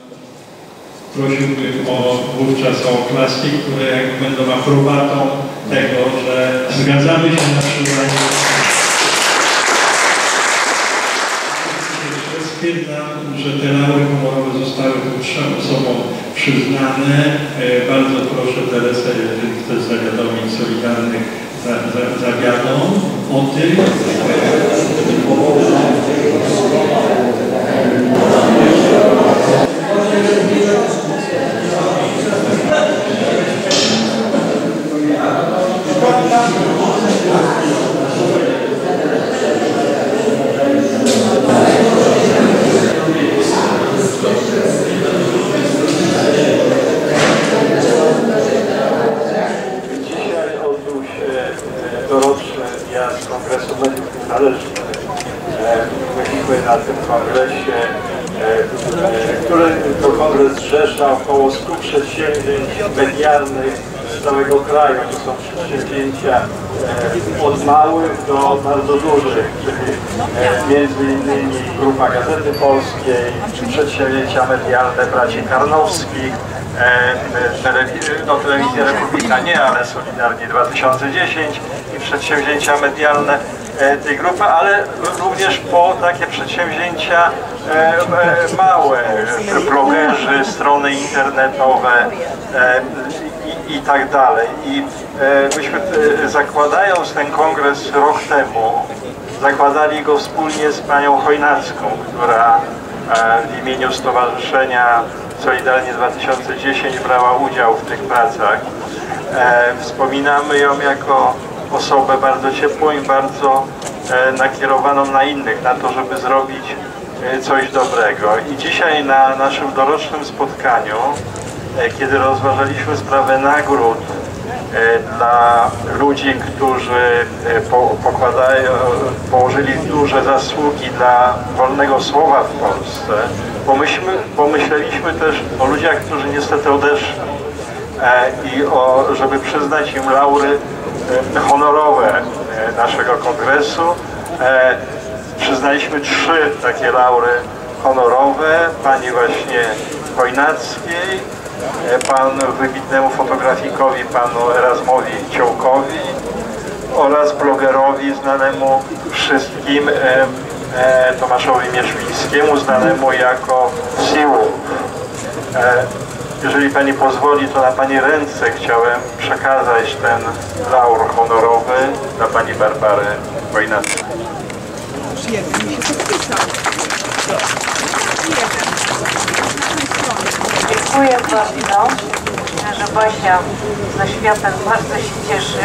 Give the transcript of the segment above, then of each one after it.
Prosiłbym wówczas o oklaski, które będą aprobatą tego, że zgadzamy się na przyznanie. Stwierdzam, że te laury honorowe zostały tym 3 osobom przyznane. Bardzo proszę Teresę, jeżeli chcesz zawiadomić Solidarnych, zawiadom o tym. z Kongresu Mediów Niezależnych. Byliśmy na tym kongresie, który to kongres zrzesza około 100 przedsięwzięć medialnych z całego kraju. To są przedsięwzięcia od małych do bardzo dużych, czyli między innymi Grupa Gazety Polskiej, przedsięwzięcia medialne braci Karnowskich, Telewizja Republika nie, ale Solidarni 2010 i przedsięwzięcia medialne tej grupy, ale również po takie przedsięwzięcia małe, blogerzy, strony internetowe i tak dalej. I myśmy zakładając ten kongres rok temu, zakładali go wspólnie z panią Chojnacką, która w imieniu Stowarzyszenia Solidarni 2010 brała udział w tych pracach. Wspominamy ją jako osobę bardzo ciepłą i bardzo nakierowaną na innych, na to, żeby zrobić coś dobrego. I dzisiaj na naszym dorocznym spotkaniu, kiedy rozważaliśmy sprawę nagród dla ludzi, którzy położyli duże zasługi dla wolnego słowa w Polsce, pomyśleliśmy też o ludziach, którzy niestety odeszli i żeby przyznać im laury honorowe naszego kongresu. Przyznaliśmy 3 takie laury honorowe, pani właśnie Chojnackiej, panu wybitnemu fotografikowi, panu Erasmowi Ciołkowi oraz blogerowi znanemu wszystkim Tomaszowi Mieszwińskiemu, znanemu jako Siłów. Jeżeli pani pozwoli, to na pani ręce chciałem przekazać ten laur honorowy dla pani Barbary Chojnackiej. Dziękuję bardzo, że Basia ze światem bardzo się cieszy.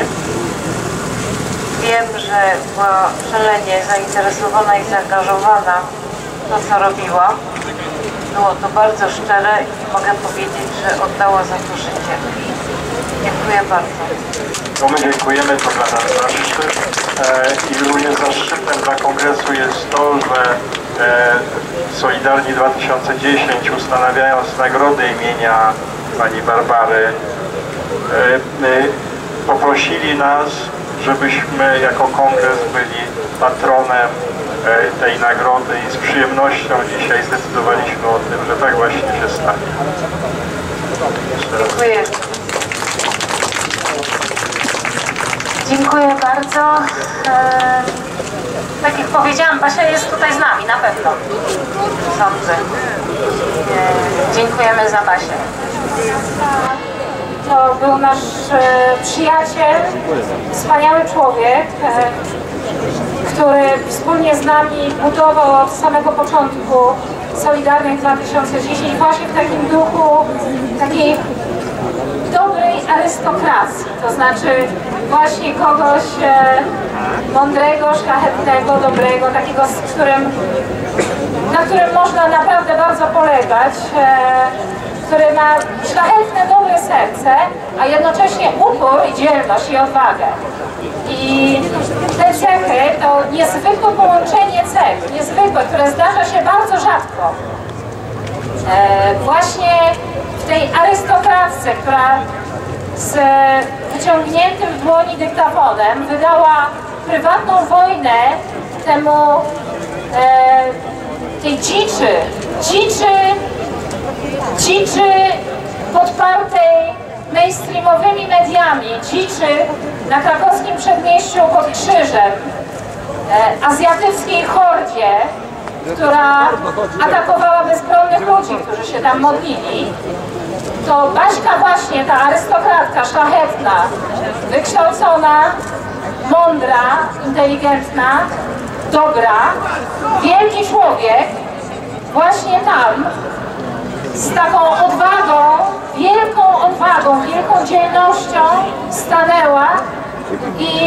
Wiem, że była szalenie zainteresowana i zaangażowana w to, co robiła. Było to bardzo szczere i mogę powiedzieć, że oddała za to życie. Dziękuję bardzo. No my dziękujemy, to dla nas zaszczyt i również zaszczytem dla kongresu jest to, że Solidarni 2010, ustanawiając nagrodę imienia pani Barbary, poprosili nas, żebyśmy jako kongres byli patronem tej nagrody i z przyjemnością dzisiaj zdecydowaliśmy o tym, że tak właśnie się stanie. Dziękuję. Dziękuję bardzo. Tak jak powiedziałam, Basia jest tutaj z nami, na pewno. Sądzę. Dziękujemy za Basię. To był nasz przyjaciel, wspaniały człowiek, który wspólnie z nami budował od samego początku Solidarnych 2010 właśnie w takim duchu takiej dobrej arystokracji, to znaczy właśnie kogoś mądrego, szlachetnego, dobrego, takiego, na którym można naprawdę bardzo polegać, który ma szlachetne, dobre serce, a jednocześnie upór i dzielność i odwagę. I te cechy to niezwykłe połączenie cech, niezwykłe, które zdarza się bardzo rzadko. Właśnie w tej arystokracji, która z wyciągniętym w dłoni dyktafonem wydała prywatną wojnę tej dziczy dziczy podpartej mainstreamowymi mediami, dziczy na krakowskim przedmieściu pod Krzyżem, azjatyckiej hordzie, która atakowała bezbronnych ludzi, którzy się tam modlili, to Baśka właśnie, ta arystokratka szlachetna, wykształcona, mądra, inteligentna, dobra, wielki człowiek, właśnie tam z taką odwagą, wielką dzielnością stanęła i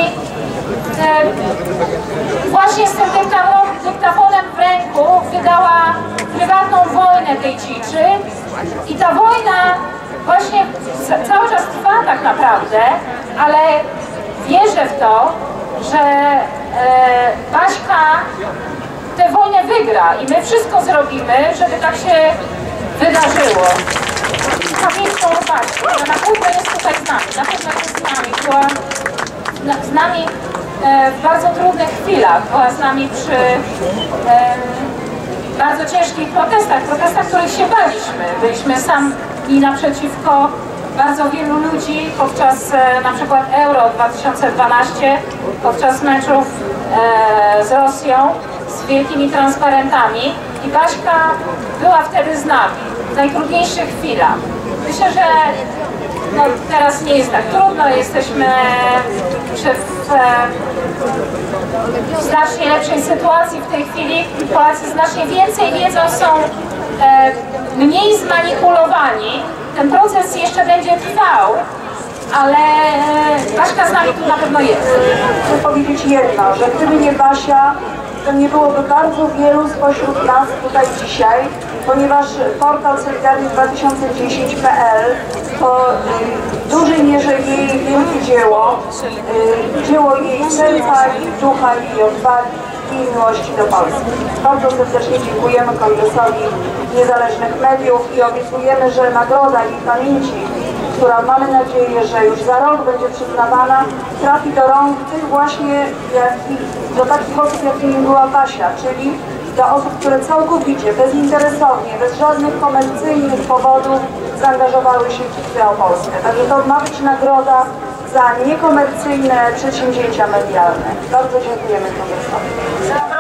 właśnie z tym dyktafonem w ręku wydała prywatną wojnę tej dziczy i ta wojna właśnie cały czas trwa tak naprawdę, ale wierzę w to, że Baśka tę wojnę wygra i my wszystko zrobimy, żeby tak się wydarzyło. Pamiętną Baśkę, która na pewno jest tutaj z nami, na pewno jest z nami, była z nami w bardzo trudnych chwilach, była z nami przy bardzo ciężkich protestach, których się baliśmy. Byliśmy sami naprzeciwko bardzo wielu ludzi podczas na przykład Euro 2012, podczas meczów z Rosją z wielkimi transparentami i Baśka była wtedy z nami w najtrudniejszych chwilach. Myślę, że no, teraz nie jest tak trudno, jesteśmy w znacznie lepszej sytuacji w tej chwili. Polacy znacznie więcej wiedzą, są mniej zmanipulowani. Ten proces jeszcze będzie trwał, ale Baśka z nami tu na pewno jest. Chcę powiedzieć jedno, że gdyby nie Basia, to nie byłoby bardzo wielu spośród nas tutaj dzisiaj, ponieważ portal solidarny2010.pl to w dużej mierze jej wielkie dzieło, dzieło jej serca, jej ducha, jej odwagi i miłości do Polski. Bardzo serdecznie dziękujemy Kongresowi Niezależnych Mediów i obiecujemy, że nagroda jej pamięci, która mamy nadzieję, że już za rok będzie przyznawana, trafi do rąk tych właśnie, do takich osób, jakimi była Basia, czyli do osób, które całkowicie, bezinteresownie, bez żadnych komercyjnych powodów zaangażowały się w bitwę o Polskę. Także to ma być nagroda za niekomercyjne przedsięwzięcia medialne. Bardzo dziękujemy Kongresowi.